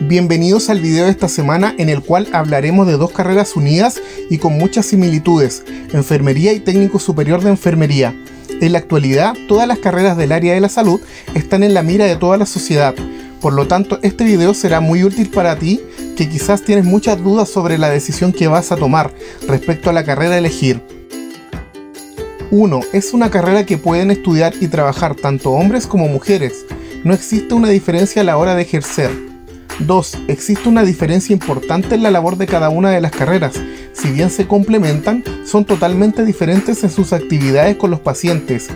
Bienvenidos al video de esta semana en el cual hablaremos de dos carreras unidas y con muchas similitudes, enfermería y técnico superior de enfermería. En la actualidad, todas las carreras del área de la salud están en la mira de toda la sociedad. Por lo tanto, este video será muy útil para ti que quizás tienes muchas dudas sobre la decisión que vas a tomar respecto a la carrera a elegir. 1. Es una carrera que pueden estudiar y trabajar tanto hombres como mujeres. No existe una diferencia a la hora de ejercer. 2. Existe una diferencia importante en la labor de cada una de las carreras. Si bien se complementan, son totalmente diferentes en sus actividades con los pacientes.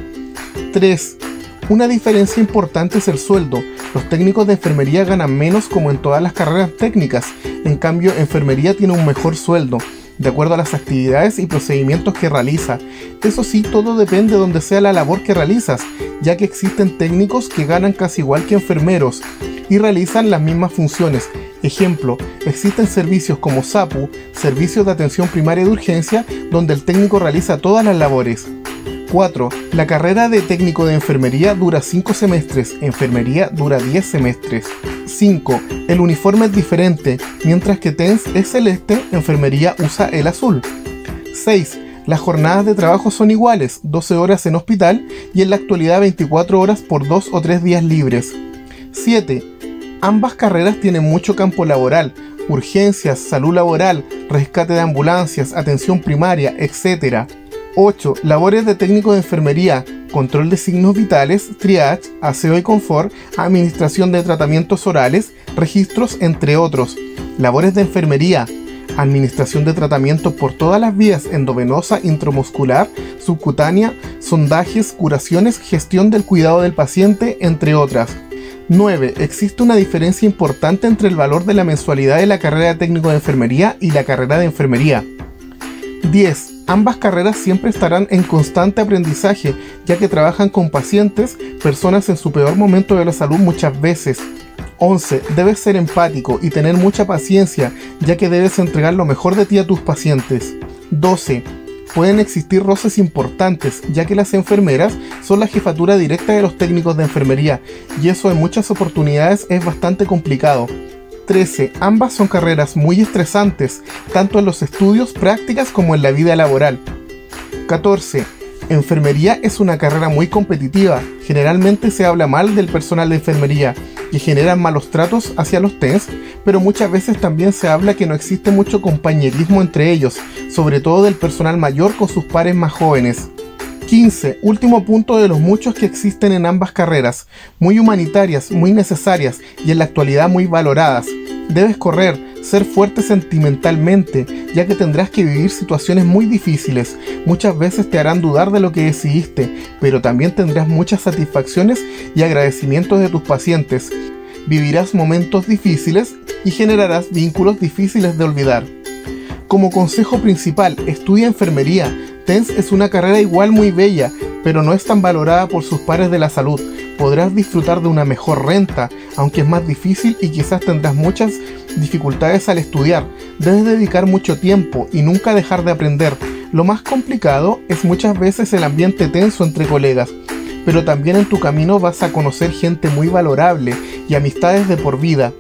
3. Una diferencia importante es el sueldo. Los técnicos de enfermería ganan menos como en todas las carreras técnicas. En cambio, enfermería tiene un mejor sueldo, de acuerdo a las actividades y procedimientos que realiza. Eso sí, todo depende de donde sea la labor que realizas, ya que existen técnicos que ganan casi igual que enfermeros y realizan las mismas funciones. Ejemplo, existen servicios como SAPU, Servicios de Atención Primaria de Urgencia, donde el técnico realiza todas las labores. 4. La carrera de técnico de enfermería dura 5 semestres, enfermería dura 10 semestres. 5. El uniforme es diferente, mientras que TENS es celeste, enfermería usa el azul. 6. Las jornadas de trabajo son iguales, 12 horas en hospital y en la actualidad 24 horas por 2 o 3 días libres. 7. Ambas carreras tienen mucho campo laboral, urgencias, salud laboral, rescate de ambulancias, atención primaria, etc. 8. Labores de técnico de enfermería, control de signos vitales, triage, aseo y confort, administración de tratamientos orales, registros, entre otros. Labores de enfermería, administración de tratamientos por todas las vías, endovenosa, intramuscular, subcutánea, sondajes, curaciones, gestión del cuidado del paciente, entre otras. 9. Existe una diferencia importante entre el valor de la mensualidad de la carrera de técnico de enfermería y la carrera de enfermería. 10. Ambas carreras siempre estarán en constante aprendizaje, ya que trabajan con pacientes, personas en su peor momento de la salud muchas veces. 11. Debes ser empático y tener mucha paciencia, ya que debes entregar lo mejor de ti a tus pacientes. 12. Pueden existir roces importantes, ya que las enfermeras son la jefatura directa de los técnicos de enfermería, y eso en muchas oportunidades es bastante complicado. 13. Ambas son carreras muy estresantes, tanto en los estudios, prácticas como en la vida laboral. 14. Enfermería es una carrera muy competitiva. Generalmente se habla mal del personal de enfermería, que generan malos tratos hacia los TENS, pero muchas veces también se habla que no existe mucho compañerismo entre ellos, sobre todo del personal mayor con sus pares más jóvenes. 15. Último punto de los muchos que existen en ambas carreras, muy humanitarias, muy necesarias y en la actualidad muy valoradas. Debes correr, ser fuerte sentimentalmente, ya que tendrás que vivir situaciones muy difíciles. Muchas veces te harán dudar de lo que decidiste, pero también tendrás muchas satisfacciones y agradecimientos de tus pacientes. Vivirás momentos difíciles y generarás vínculos difíciles de olvidar. Como consejo principal, estudia enfermería. TENS es una carrera igual muy bella, pero no es tan valorada por sus pares de la salud. Podrás disfrutar de una mejor renta, aunque es más difícil y quizás tendrás muchas dificultades al estudiar. Debes dedicar mucho tiempo y nunca dejar de aprender. Lo más complicado es muchas veces el ambiente tenso entre colegas, pero también en tu camino vas a conocer gente muy valorable y amistades de por vida.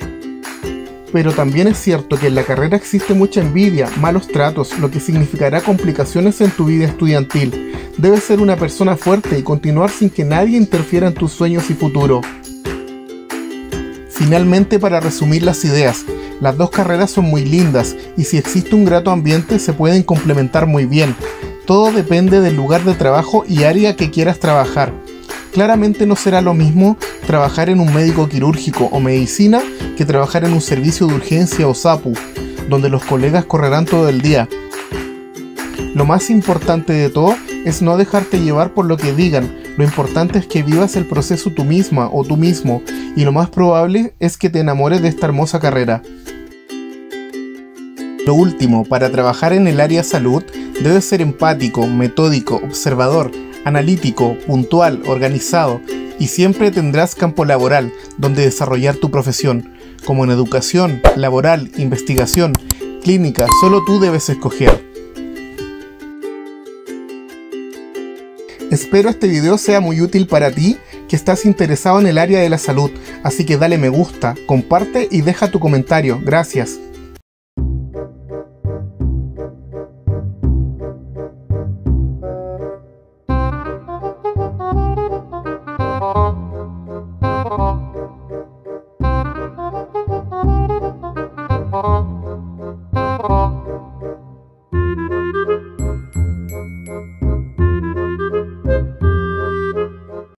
Pero también es cierto que en la carrera existe mucha envidia, malos tratos, lo que significará complicaciones en tu vida estudiantil. Debes ser una persona fuerte y continuar sin que nadie interfiera en tus sueños y futuro. Finalmente, para resumir las ideas, las dos carreras son muy lindas y si existe un grato ambiente se pueden complementar muy bien. Todo depende del lugar de trabajo y área que quieras trabajar. Claramente no será lo mismo trabajar en un médico quirúrgico o medicina que trabajar en un servicio de urgencia o SAPU, donde los colegas correrán todo el día. Lo más importante de todo es no dejarte llevar por lo que digan. Lo importante es que vivas el proceso tú misma o tú mismo, y lo más probable es que te enamores de esta hermosa carrera. Lo último, para trabajar en el área salud, debes ser empático, metódico, observador, analítico, puntual, organizado, y siempre tendrás campo laboral donde desarrollar tu profesión, como en educación, laboral, investigación, clínica. Solo tú debes escoger. Espero este video sea muy útil para ti que estás interesado en el área de la salud, así que dale me gusta, comparte y deja tu comentario. Gracias.